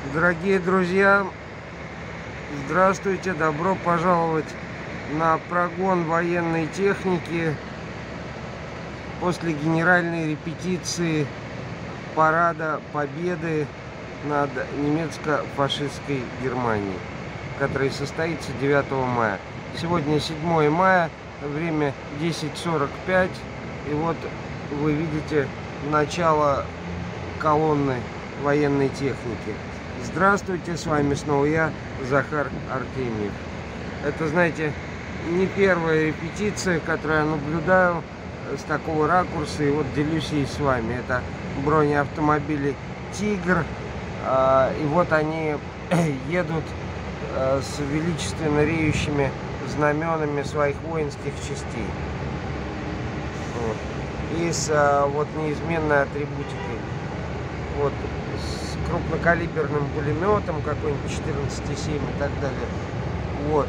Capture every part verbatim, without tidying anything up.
Дорогие друзья, здравствуйте, добро пожаловать на прогон военной техники после генеральной репетиции парада Победы над немецко-фашистской Германией, который состоится девятого мая. Сегодня седьмое мая, время десять сорок пять, и вот вы видите начало колонны военной техники. Здравствуйте, с вами снова я, Захар Артемьев. Это, знаете, не первая репетиция, которую я наблюдаю с такого ракурса, и вот делюсь ей с вами. Это бронеавтомобили «Тигр», и вот они едут с величественно реющими знаменами своих воинских частей. Вот. И с вот неизменной атрибутикой. Вот, с крупнокалиберным пулеметом, какой-нибудь четырнадцать семь и так далее. Вот.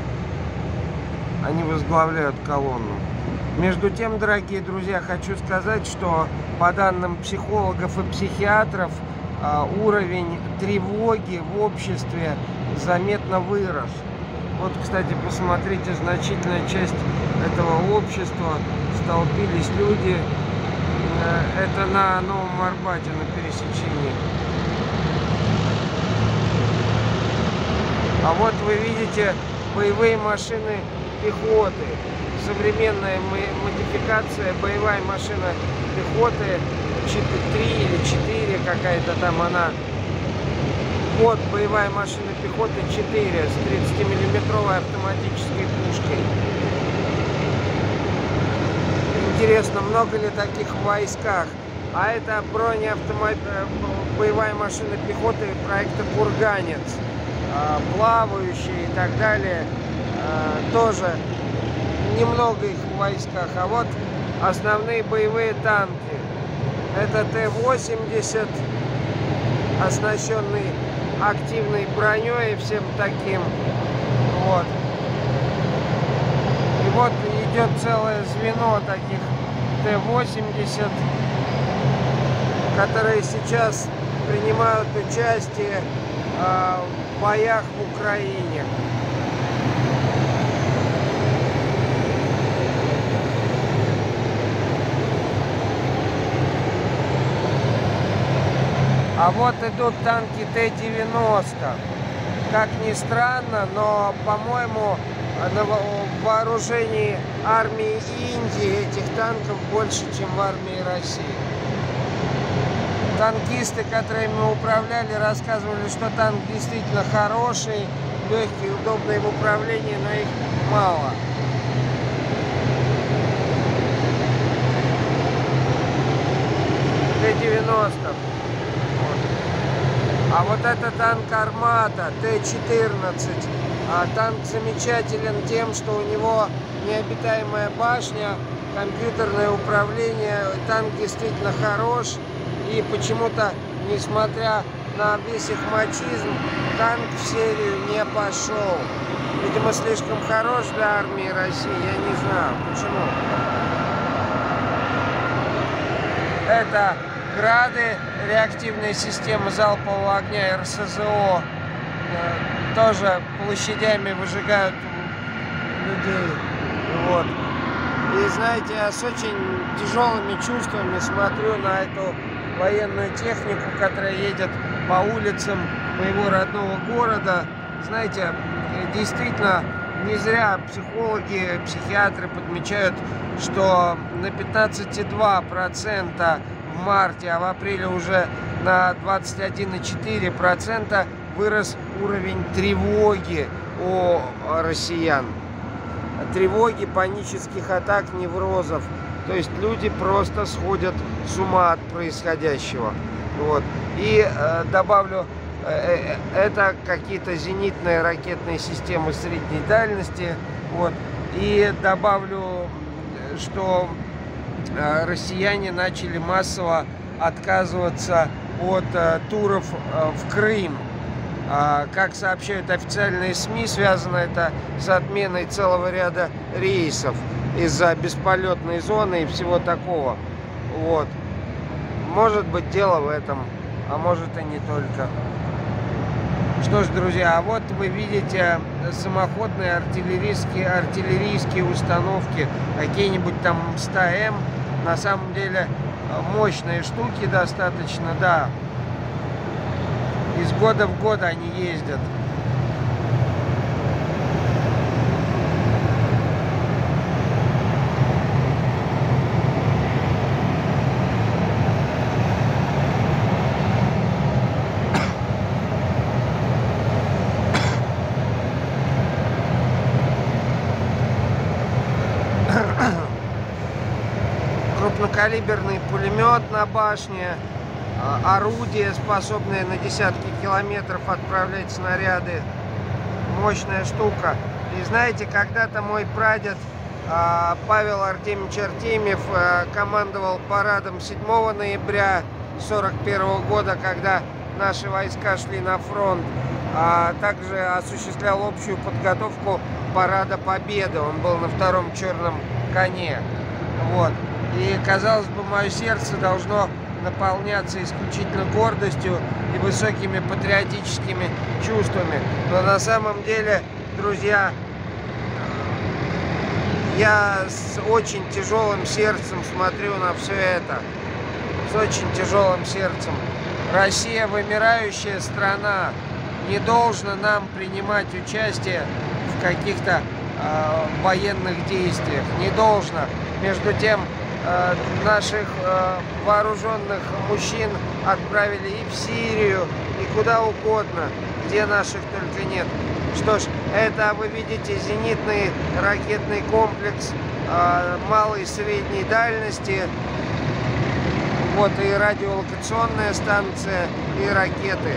Они возглавляют колонну. Между тем, дорогие друзья, хочу сказать, что по данным психологов и психиатров, уровень тревоги в обществе заметно вырос. Вот, кстати, посмотрите, значительная часть этого общества, столпились люди. Это на Новом Арбате, на пересечении. А вот вы видите боевые машины пехоты. Современная модификация, боевая машина пехоты три или четыре, какая-то там она. Вот боевая машина пехоты четыре с тридцатимиллиметровой автоматической пушкой. Интересно, много ли таких в войсках? А это бронеавтомобиль, боевая машина пехоты проекта «Курганец», плавающие и так далее. Тоже немного их в войсках. А вот основные боевые танки. Это Т восемьдесят, оснащенный активной броней и всем таким. Вот. И вот идет целое звено таких Т восемьдесят, которые сейчас принимают участие э, в боях в Украине. А вот идут танки Т девяносто. Как ни странно, но, по-моему, на вооружении армии Индии этих танков больше, чем в армии России. Танкисты, которыми управляли, рассказывали, что танк действительно хороший, легкий, удобный в управлении, но их мало. Т девяносто. А вот это танк «Армата» Т четырнадцать. А танк замечателен тем, что у него необитаемая башня, компьютерное управление. Танк действительно хорош. И почему-то, несмотря на весь их мачизм, танк в серию не пошел. Видимо, слишком хорош для армии России. Я не знаю, почему. Это «Грады», реактивная система залпового огня Р С З О. Тоже площадями выжигают людей. Вот. И знаете, я с очень тяжелыми чувствами смотрю на эту военную технику, которая едет по улицам моего родного города. Знаете, действительно, не зря психологи, психиатры подмечают, что на пятнадцать и два десятых процента в марте, а в апреле уже на двадцать один и четыре десятых процента вырос уровень тревоги у россиян. Тревоги, панических атак, неврозов. То есть люди просто сходят с ума от происходящего. Вот. И э, добавлю, э, э, это какие-то зенитные ракетные системы средней дальности. Вот. И добавлю, что э, россияне начали массово отказываться от э, туров э, в Крым. Как сообщают официальные СМИ, связано это с отменой целого ряда рейсов из-за бесполетной зоны и всего такого. Вот. Может быть, дело в этом, а может и не только. Что ж, друзья, а вот вы видите самоходные артиллерийские, артиллерийские установки, какие-нибудь там сто эм, на самом деле мощные штуки достаточно, да. Из года в год они ездят. Крупнокалиберный пулемет на башне, орудие, способное на десятки километров отправлять снаряды. Мощная штука. И знаете, когда-то мой прадед Павел Артемьевич Артемьев командовал парадом седьмого ноября сорок первого года, когда наши войска шли на фронт, а также осуществлял общую подготовку парада Победы. Он был на втором черном коне. Вот. И, казалось бы, мое сердце должно наполняться исключительно гордостью и высокими патриотическими чувствами. Но на самом деле, друзья, я с очень тяжелым сердцем смотрю на все это. С очень тяжелым сердцем. Россия вымирающая страна. Не должна нам принимать участие в каких-то э, военных действиях. Не должна. Между тем, э, наших э, вооруженных мужчин отправили и в Сирию, и куда угодно, где наших только нет. Что ж, это вы видите зенитный ракетный комплекс э, малой и средней дальности. Вот и радиолокационная станция, и ракеты.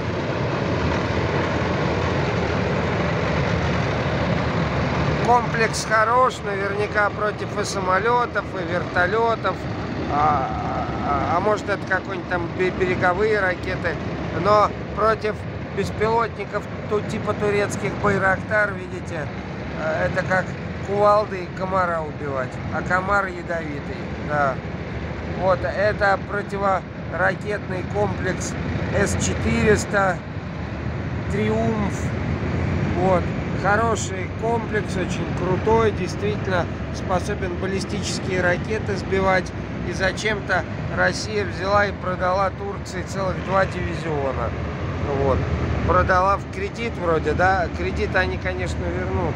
Комплекс хорош, наверняка против и самолетов, и вертолетов, а, а, а может это какой-нибудь там береговые ракеты, но против беспилотников типа турецких Байрактар, видите, это как кувалды и комара убивать, а комар ядовитый, да. Вот, это противоракетный комплекс эс четыреста, Триумф, вот. Хороший комплекс, очень крутой, действительно способен баллистические ракеты сбивать. И зачем-то Россия взяла и продала Турции целых два дивизиона. Вот. Продала в кредит вроде, да? Кредит они, конечно, вернут.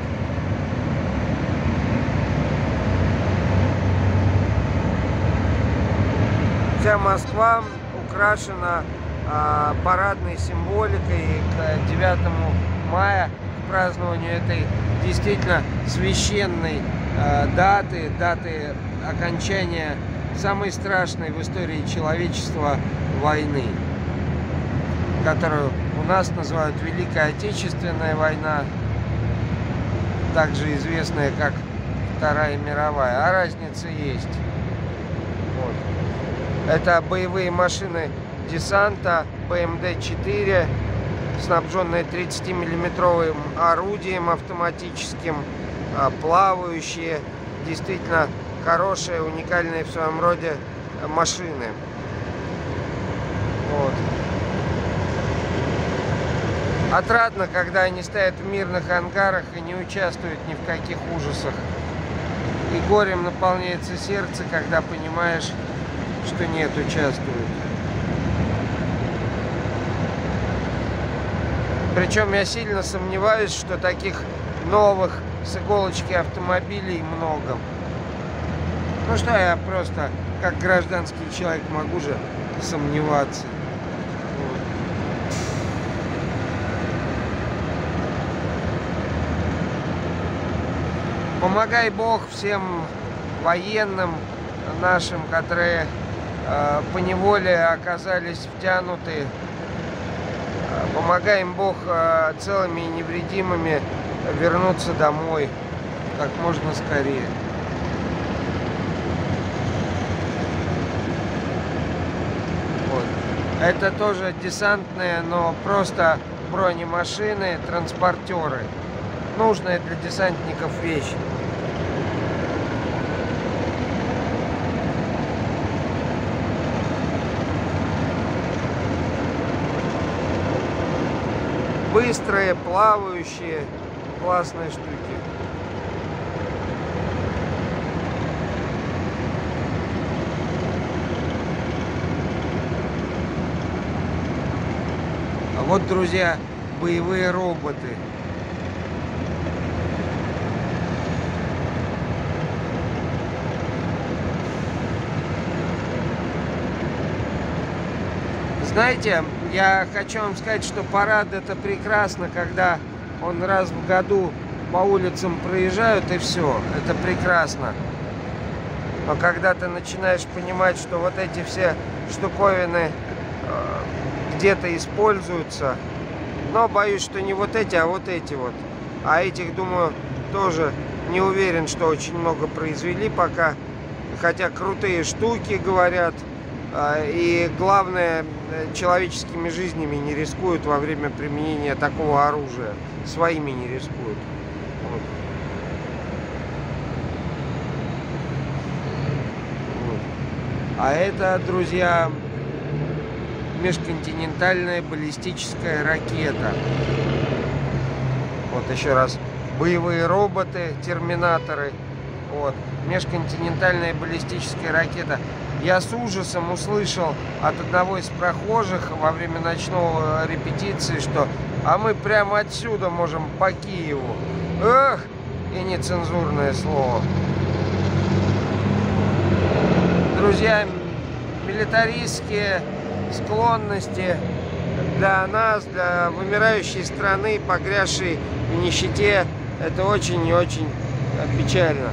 Вся Москва украшена а, парадной символикой к девятому мая. Празднованию этой действительно священной э, даты, даты окончания самой страшной в истории человечества войны, которую у нас называют Великая Отечественная война, также известная как Вторая мировая, а разница есть. Вот. Это боевые машины десанта бэ эм дэ четыре, снабженные тридцатимиллиметровым орудием автоматическим, плавающие, действительно хорошие, уникальные в своем роде машины. Вот. Отрадно, когда они стоят в мирных ангарах и не участвуют ни в каких ужасах. И горем наполняется сердце, когда понимаешь, что нет, участвуют. Причем я сильно сомневаюсь, что таких новых с иголочки автомобилей много. Ну что, я просто как гражданский человек могу же сомневаться. Вот. Помогай Бог всем военным нашим, которые э, поневоле оказались втянуты. Помогаем Бог целыми и невредимыми вернуться домой как можно скорее. Вот. Это тоже десантные, но просто бронемашины, транспортеры. Нужная для десантников вещь. быстрые, плавающие, классные штуки. А вот, друзья, боевые роботы. Знаете, я хочу вам сказать, что парад — это прекрасно, когда он раз в году по улицам проезжают, и все, это прекрасно. Но когда ты начинаешь понимать, что вот эти все штуковины э, где-то используются, но боюсь, что не вот эти, а вот эти вот. А этих, думаю, тоже не уверен, что очень много произвели пока. Хотя крутые штуки, говорят. И главное, человеческими жизнями не рискуют во время применения такого оружия. Своими не рискуют. Вот. Вот. А это, друзья, межконтинентальная баллистическая ракета. Вот еще раз. Боевые роботы, терминаторы. Вот. Межконтинентальная баллистическая ракета. Я с ужасом услышал от одного из прохожих во время ночного репетиции, что «а мы прямо отсюда можем по Киеву». Эх, и нецензурное слово. Друзья, милитаристские склонности для нас, для вымирающей страны, погрязшей в нищете, это очень и очень печально.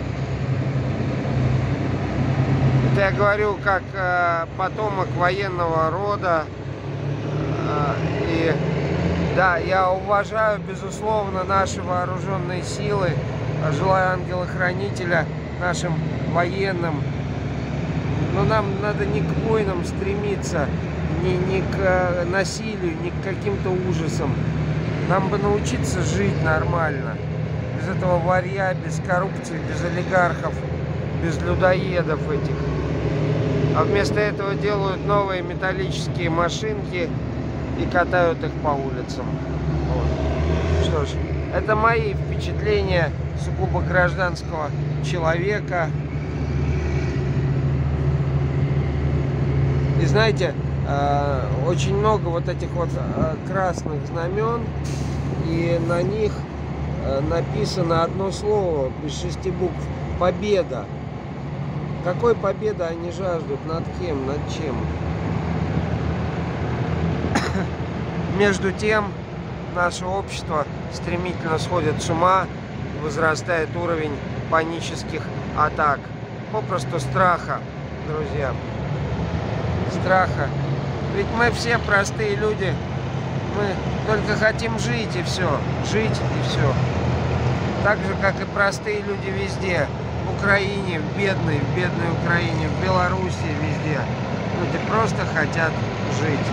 Я говорю как э, потомок военного рода, э, и да, я уважаю безусловно наши вооруженные силы, желаю ангела-хранителя нашим военным, но нам надо не к войнам стремиться, не, не к э, насилию, не к каким-то ужасам. Нам бы научиться жить нормально, без этого варья, без коррупции, без олигархов, без людоедов этих. А вместо этого делают новые металлические машинки и катают их по улицам. Вот. Что ж, это мои впечатления сугубо гражданского человека. И знаете, очень много вот этих вот красных знамен, и на них написано одно слово без шести букв — победа. Какой победы они жаждут? Над кем? Над чем? Между тем, наше общество стремительно сходит с ума, возрастает уровень панических атак. Попросту страха, друзья. Страха. Ведь мы все простые люди. Мы только хотим жить, и все. Жить, и все. Так же, как и простые люди везде. В Украине, в бедной, в бедной Украине, в Белоруссии, везде. Люди просто хотят жить.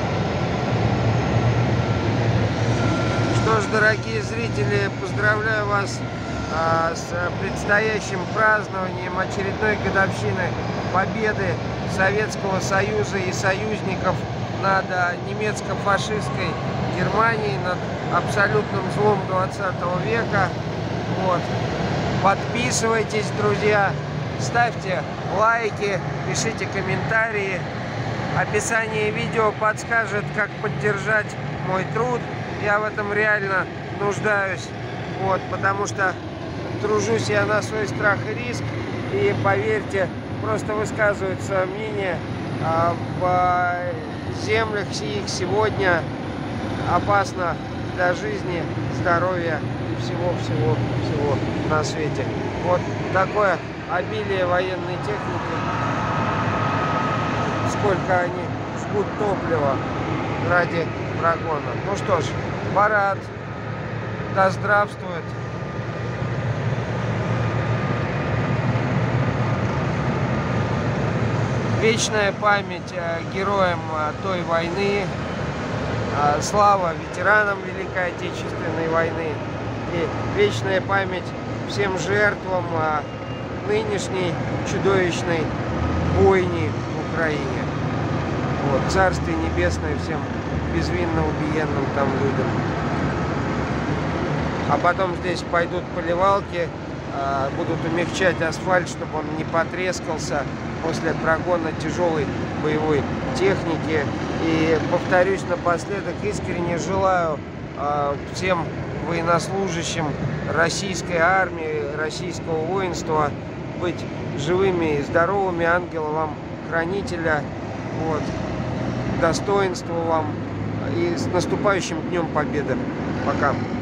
Что ж, дорогие зрители, поздравляю вас а, с предстоящим празднованием очередной годовщины победы Советского Союза и союзников над а, немецко-фашистской Германией, над абсолютным злом двадцатого века. Вот. Подписывайтесь, друзья, ставьте лайки, пишите комментарии. Описание видео подскажет, как поддержать мой труд. Я в этом реально нуждаюсь, вот, потому что тружусь я на свой страх и риск. И поверьте, просто высказывать свое мнение. А в землях сих сегодня опасно для жизни, здоровья и всего-всего-всего на свете. Вот такое обилие военной техники. Сколько они жгут топлива ради прогона. Ну что ж, парад. Да здравствует. Вечная память героям той войны, слава ветеранам Великой Отечественной войны и вечная память всем жертвам нынешней чудовищной бойни в Украине. Вот, Царствие Небесное всем безвинно убиенным там людям. А потом здесь пойдут поливалки, будут умягчать асфальт, чтобы он не потрескался после прогона тяжелой боевой техники. И повторюсь напоследок, искренне желаю всем военнослужащим российской армии, российского воинства быть живыми и здоровыми, ангела вам хранителя, вот, достоинства вам и с наступающим Днем Победы. Пока.